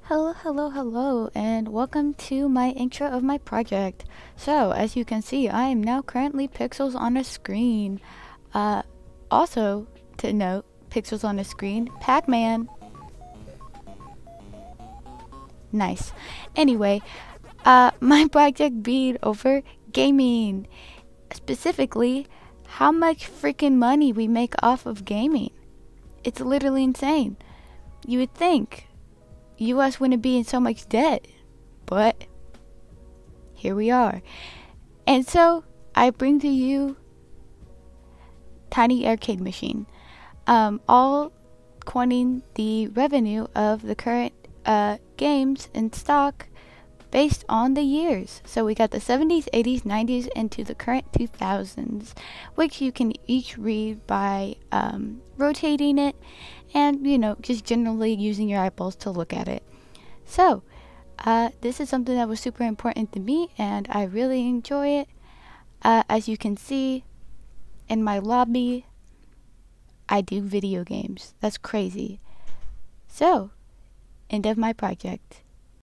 Hello, hello, hello, and welcome to my intro of my project. So, as you can see, I am now currently pixels on a screen. Uh, Also, to note, pixels on a screen, Pac-Man. Nice. Anyway, my project being over gaming. Specifically, how much freaking money we make off of gaming. It's literally insane. You would think US wouldn't be in so much debt, but here we are. And so I bring to you Tiny Arcade Machine, all coining the revenue of the current games in stock based on the years. So we got the 70s, 80s, 90s, and to the current 2000s, which you can each read by rotating it and, just generally using your eyeballs to look at it. So, this is something that was super important to me, and I really enjoy it. As you can see in my lobby, I do video games. That's crazy. So, end of my project.